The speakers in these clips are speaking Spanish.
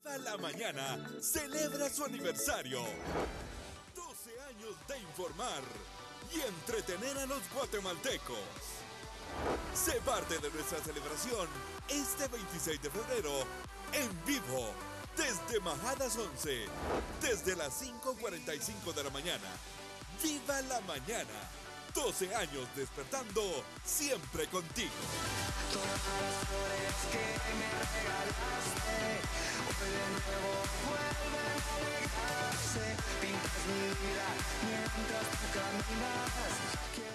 A la mañana celebra su aniversario. 12 años de informar y entretener a los guatemaltecos. Sé parte de nuestra celebración este 26 de febrero en vivo desde Majadas 11, desde las 5:45 de la mañana. ¡Viva la mañana! 12 años despertando siempre contigo. Todas las flores que me regalaste, hoy de nuevo vuelven a alegrarse. Pintas mi vida mientras tú caminas. Quiero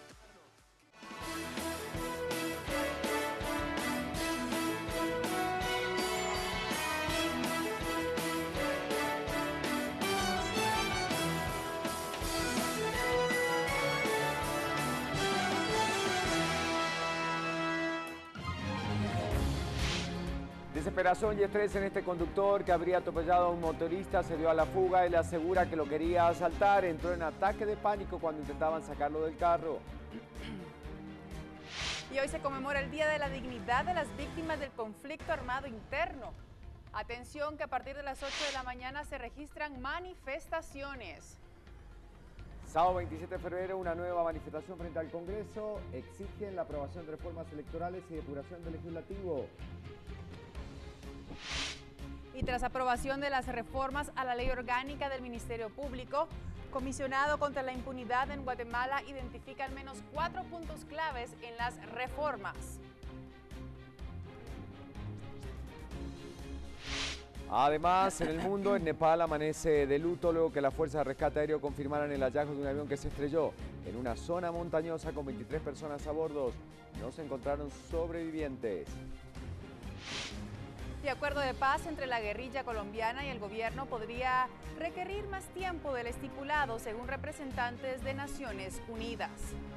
Desesperación y estrés en este conductor que habría atropellado a un motorista, se dio a la fuga. Él asegura que lo quería asaltar, entró en ataque de pánico cuando intentaban sacarlo del carro. Y hoy se conmemora el Día de la Dignidad de las Víctimas del Conflicto Armado Interno. Atención que a partir de las 8 de la mañana se registran manifestaciones. Sábado 27 de febrero, una nueva manifestación frente al Congreso. Exigen la aprobación de reformas electorales y depuración del legislativo. Y tras aprobación de las reformas a la ley orgánica del Ministerio Público, Comisionado contra la Impunidad en Guatemala identifica al menos 4 puntos claves en las reformas. Además, en el mundo, en Nepal amanece de luto luego que las fuerzas de rescate aéreo confirmaran el hallazgo de un avión que se estrelló en una zona montañosa con 23 personas a bordo. No se encontraron sobrevivientes. El acuerdo de paz entre la guerrilla colombiana y el gobierno podría requerir más tiempo del estipulado, según representantes de Naciones Unidas.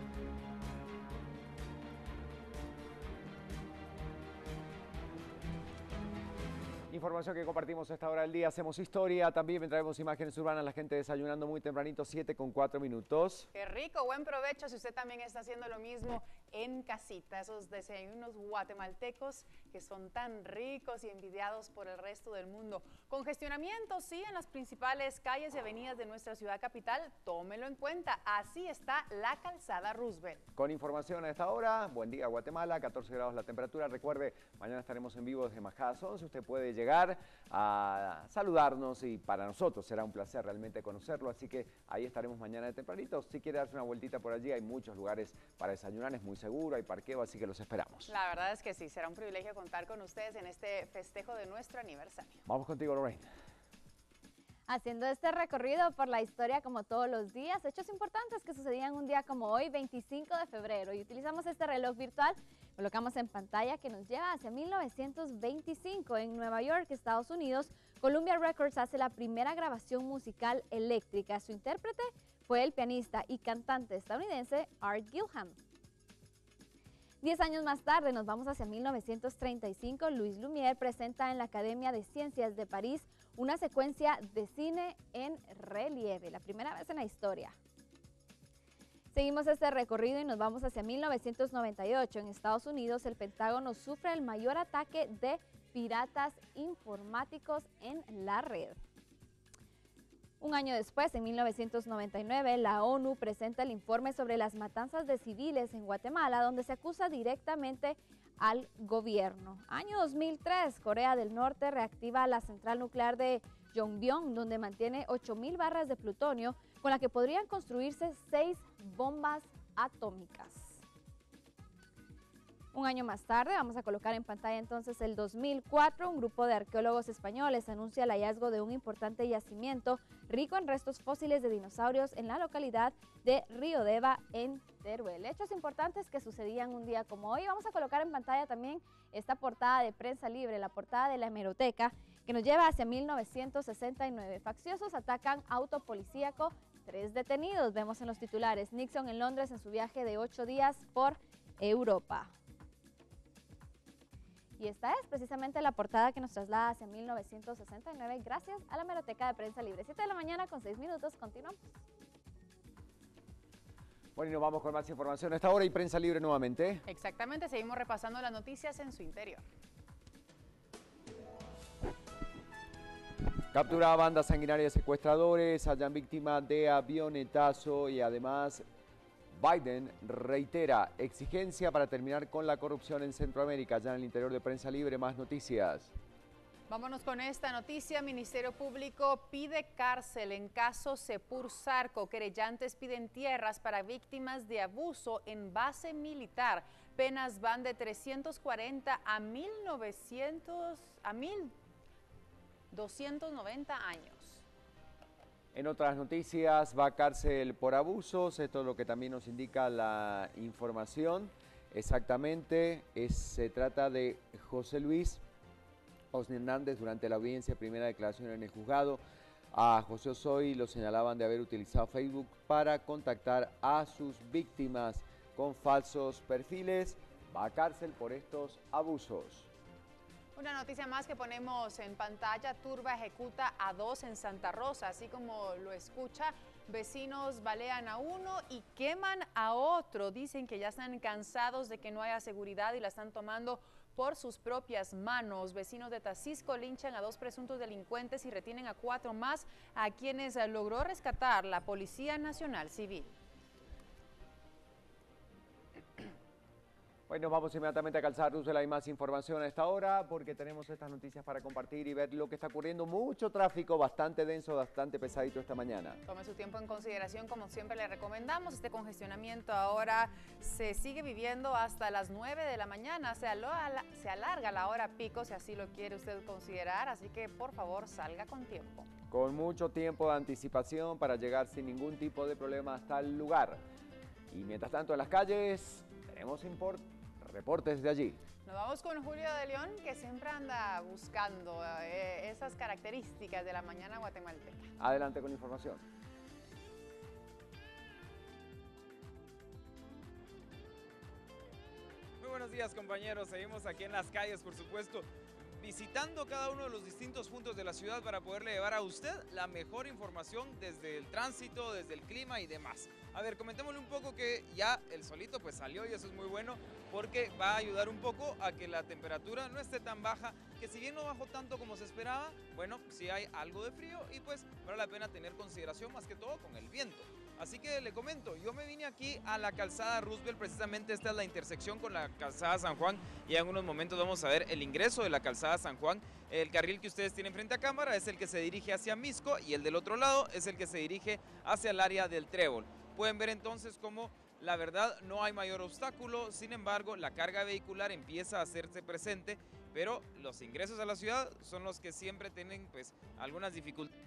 Información que compartimos a esta hora del día. Hacemos historia. También traemos imágenes urbanas. La gente desayunando muy tempranito, 7:04. Qué rico, buen provecho si usted también está haciendo lo mismo en casita. Esos desayunos guatemaltecos que son tan ricos y envidiados por el resto del mundo. Congestionamiento, sí, en las principales calles y avenidas de nuestra ciudad capital. Tómelo en cuenta. Así está la calzada Roosevelt. Con información a esta hora. Buen día, Guatemala. 14 grados la temperatura. Recuerde, mañana estaremos en vivo desde Majadas 11. Usted puede llegar a saludarnos y para nosotros será un placer realmente conocerlo, así que ahí estaremos mañana de tempranito. Si quiere darse una vueltita por allí, hay muchos lugares para desayunar, es muy seguro, hay parqueo, así que los esperamos. La verdad es que sí, será un privilegio contar con ustedes en este festejo de nuestro aniversario. Vamos contigo, Lorraine. Haciendo este recorrido por la historia como todos los días, hechos importantes que sucedían un día como hoy, 25 de febrero, y utilizamos este reloj virtual, colocamos en pantalla que nos lleva hacia 1925 en Nueva York, Estados Unidos. Columbia Records hace la primera grabación musical eléctrica. Su intérprete fue el pianista y cantante estadounidense Art Gilham. 10 años más tarde nos vamos hacia 1935. Louis Lumière presenta en la Academia de Ciencias de París una secuencia de cine en relieve, la primera vez en la historia. Seguimos este recorrido y nos vamos hacia 1998. En Estados Unidos, el Pentágono sufre el mayor ataque de piratas informáticos en la red. Un año después, en 1999, la ONU presenta el informe sobre las matanzas de civiles en Guatemala, donde se acusa directamente al gobierno. Año 2003, Corea del Norte reactiva la central nuclear de Yongbyon, donde mantiene 8.000 barras de plutonio, con la que podrían construirse 6 bombas atómicas. Un año más tarde, vamos a colocar en pantalla entonces el 2004, un grupo de arqueólogos españoles anuncia el hallazgo de un importante yacimiento rico en restos fósiles de dinosaurios en la localidad de Río Deva, en Teruel. Hechos importantes que sucedían un día como hoy. Vamos a colocar en pantalla también esta portada de Prensa Libre, la portada de la hemeroteca, que nos lleva hacia 1969. Facciosos atacan auto policíaco, 3 detenidos. Vemos en los titulares: Nixon en Londres en su viaje de 8 días por Europa. Y esta es precisamente la portada que nos traslada hacia 1969 gracias a la hemeroteca de Prensa Libre. 7 de la mañana con 6 minutos, continuamos. Bueno, y nos vamos con más información a esta hora y Prensa Libre nuevamente. Exactamente, seguimos repasando las noticias en su interior. Captura a banda sanguinaria de secuestradores, hallan víctima de avionetazo y además Biden reitera exigencia para terminar con la corrupción en Centroamérica. Ya en el interior de Prensa Libre, más noticias. Vámonos con esta noticia. Ministerio Público pide cárcel en caso Sepur Zarco. Querellantes piden tierras para víctimas de abuso en base militar. Penas van de 340 a 1.290 años. En otras noticias, va a cárcel por abusos. Esto es lo que también nos indica la información. Exactamente, se trata de José Luis Osni Hernández. Durante la audiencia, primera declaración en el juzgado, a José Osoy lo señalaban de haber utilizado Facebook para contactar a sus víctimas con falsos perfiles. Va a cárcel por estos abusos. Una noticia más que ponemos en pantalla: turba ejecuta a 2 en Santa Rosa. Así como lo escucha, vecinos balean a uno y queman a otro. Dicen que ya están cansados de que no haya seguridad y la están tomando por sus propias manos. Vecinos de Tacisco linchan a 2 presuntos delincuentes y retienen a 4 más, a quienes logró rescatar la Policía Nacional Civil. Bueno, vamos inmediatamente a Calzada Roosevelt. Hay más información a esta hora porque tenemos estas noticias para compartir y ver lo que está ocurriendo. Mucho tráfico, bastante denso, bastante pesadito esta mañana. Tome su tiempo en consideración, como siempre le recomendamos. Este congestionamiento ahora se sigue viviendo hasta las 9 de la mañana. Se alarga la hora pico, si así lo quiere usted considerar. Así que, por favor, salga con tiempo. Con mucho tiempo de anticipación para llegar sin ningún tipo de problema hasta el lugar. Y mientras tanto, en las calles tenemos reportes de allí. Nos vamos con Julio de León, que siempre anda buscando esas características de la mañana guatemalteca. Adelante con información. Muy buenos días, compañeros. Seguimos aquí en las calles, por supuesto, visitando cada uno de los distintos puntos de la ciudad para poderle llevar a usted la mejor información desde el tránsito, desde el clima y demás. A ver, comentémosle un poco que ya el solito pues salió y eso es muy bueno porque va a ayudar un poco a que la temperatura no esté tan baja, que si bien no bajó tanto como se esperaba, bueno, sí hay algo de frío y pues vale la pena tener consideración más que todo con el viento. Así que le comento, yo me vine aquí a la calzada Roosevelt, precisamente esta es la intersección con la calzada San Juan y en unos momentos vamos a ver el ingreso de la calzada San Juan. El carril que ustedes tienen frente a cámara es el que se dirige hacia Misco y el del otro lado es el que se dirige hacia el área del Trébol. Pueden ver entonces cómo la verdad no hay mayor obstáculo, sin embargo la carga vehicular empieza a hacerse presente, pero los ingresos a la ciudad son los que siempre tienen pues algunas dificultades,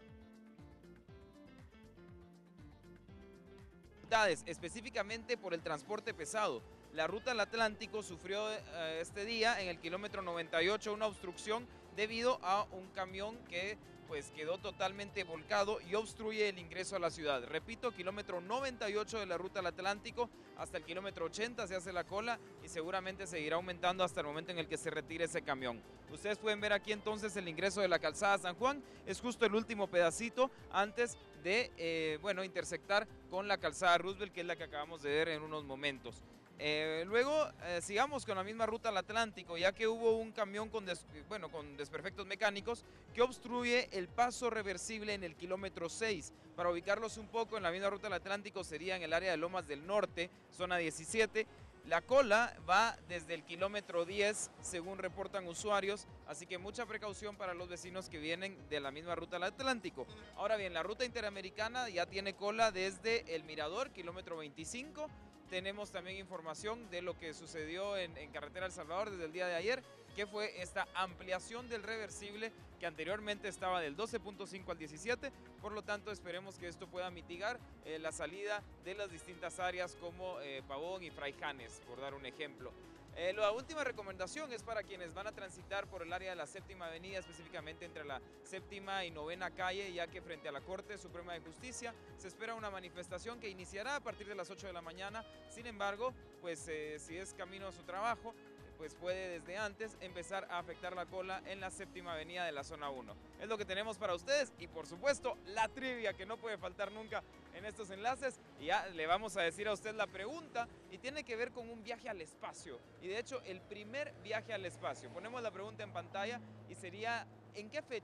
específicamente por el transporte pesado. La ruta al Atlántico sufrió este día en el kilómetro 98 una obstrucción debido a un camión que pues quedó totalmente volcado y obstruye el ingreso a la ciudad. Repito, kilómetro 98 de la ruta al Atlántico, hasta el kilómetro 80 se hace la cola y seguramente seguirá aumentando hasta el momento en el que se retire ese camión. Ustedes pueden ver aquí entonces el ingreso de la calzada San Juan, es justo el último pedacito antes de intersectar con la calzada Roosevelt, que es la que acabamos de ver en unos momentos. Luego sigamos con la misma ruta al Atlántico, ya que hubo un camión con desperfectos mecánicos que obstruye el paso reversible en el kilómetro 6. Para ubicarlos un poco, en la misma ruta al Atlántico sería en el área de Lomas del Norte, zona 17. La cola va desde el kilómetro 10, según reportan usuarios, así que mucha precaución para los vecinos que vienen de la misma ruta al Atlántico. Ahora bien, la ruta interamericana ya tiene cola desde el Mirador, kilómetro 25. Tenemos también información de lo que sucedió en Carretera El Salvador desde el día de ayer, que fue esta ampliación del reversible que anteriormente estaba del 12.5 al 17, por lo tanto esperemos que esto pueda mitigar la salida de las distintas áreas como Pavón y Fraijanes, por dar un ejemplo. La última recomendación es para quienes van a transitar por el área de la Séptima Avenida, específicamente entre la Séptima y Novena Calle, ya que frente a la Corte Suprema de Justicia se espera una manifestación que iniciará a partir de las 8 de la mañana. Sin embargo, pues si es camino a su trabajo, pues puede desde antes empezar a afectar la cola en la Séptima Avenida de la zona 1. Es lo que tenemos para ustedes y por supuesto la trivia que no puede faltar nunca en estos enlaces. Y ya le vamos a decir a usted la pregunta y tiene que ver con un viaje al espacio. Y de hecho el primer viaje al espacio. Ponemos la pregunta en pantalla y sería: ¿en qué fecha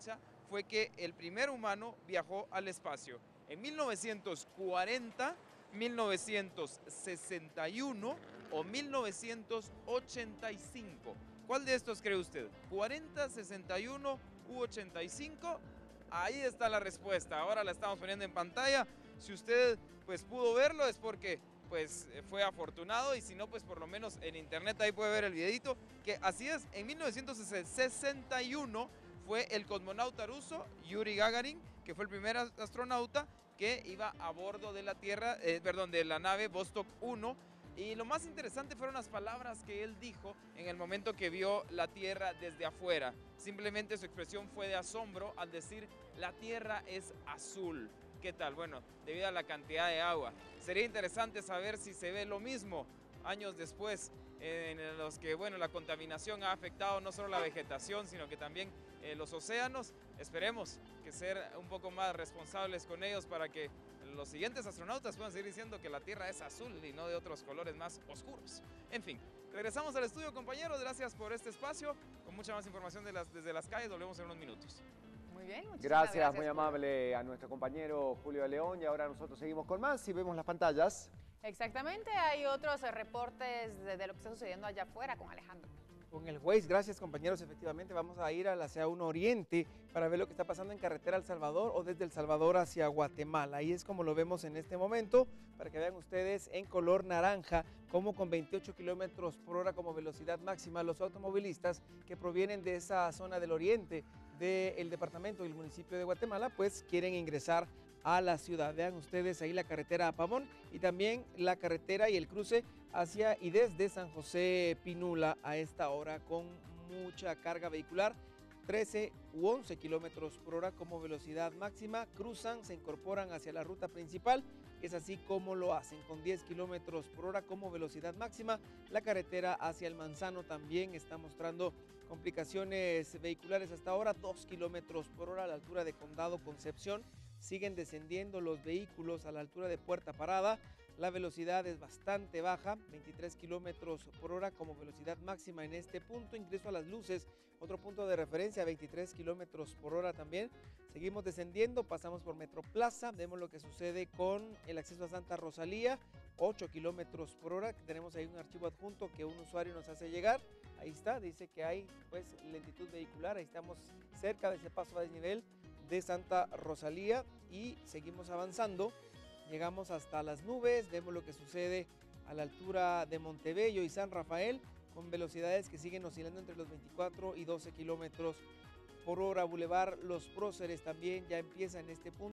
fue que el primer humano viajó al espacio. En 1940, 1961 o 1985. ¿Cuál de estos cree usted? ¿40, 61 u 85? Ahí está la respuesta. Ahora la estamos poniendo en pantalla. Si usted pues pudo verlo es porque pues fue afortunado, y si no, pues por lo menos en internet ahí puede ver el videito, que así es. En 1961 fue el cosmonauta ruso Yuri Gagarin, que fue el primer astronauta que iba a bordo de la de la nave Vostok 1. Y lo más interesante fueron las palabras que él dijo en el momento que vio la Tierra desde afuera. Simplemente su expresión fue de asombro al decir: la Tierra es azul. ¿Qué tal? Bueno, debido a la cantidad de agua. Sería interesante saber si se ve lo mismo años después, en los que, bueno, la contaminación ha afectado no solo la vegetación, sino que también los océanos. Esperemos que ser un poco más responsables con ellos para que los siguientes astronautas puedan seguir diciendo que la Tierra es azul y no de otros colores más oscuros. En fin, regresamos al estudio, compañeros. Gracias por este espacio. Con mucha más información desde las calles, volvemos en unos minutos. Muy bien, muchísimas Gracias, muy amable a nuestro compañero Julio de León. Y ahora nosotros seguimos con más y vemos las pantallas. Exactamente, hay otros reportes de lo que está sucediendo allá afuera con Alejandro. Con el Waze, gracias compañeros, efectivamente vamos a ir a la CA1 Oriente para ver lo que está pasando en carretera El Salvador o desde El Salvador hacia Guatemala. Ahí es como lo vemos en este momento, para que vean ustedes en color naranja, como con 28 kilómetros por hora como velocidad máxima los automovilistas que provienen de esa zona del oriente del departamento del municipio de Guatemala, pues quieren ingresar a la ciudad. Vean ustedes ahí la carretera a Pavón y también la carretera y el cruce hacia y desde San José Pinula a esta hora con mucha carga vehicular, 13 u 11 kilómetros por hora como velocidad máxima. Cruzan, se incorporan hacia la ruta principal, es así como lo hacen, con 10 kilómetros por hora como velocidad máxima. La carretera hacia el Manzano también está mostrando complicaciones vehiculares hasta ahora, 2 kilómetros por hora a la altura de Condado Concepción. Siguen descendiendo los vehículos a la altura de Puerta Parada. La velocidad es bastante baja, 23 kilómetros por hora como velocidad máxima en este punto. Ingreso a las luces, otro punto de referencia, 23 kilómetros por hora también. Seguimos descendiendo, pasamos por Metroplaza, vemos lo que sucede con el acceso a Santa Rosalía, 8 kilómetros por hora. Tenemos ahí un archivo adjunto que un usuario nos hace llegar. Ahí está, dice que hay pues lentitud vehicular, ahí estamos cerca de ese paso a desnivel de Santa Rosalía y seguimos avanzando. Llegamos hasta las nubes, vemos lo que sucede a la altura de Montebello y San Rafael con velocidades que siguen oscilando entre los 24 y 12 kilómetros por hora. Boulevard Los Próceres también ya empieza en este punto.